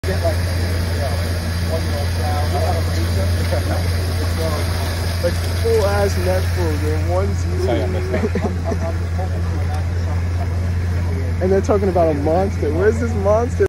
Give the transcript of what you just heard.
Get like, one-year-old trout. I want to raise them. Like full ass net fulls and onesie. And they're talking about a monster. Where's this monster?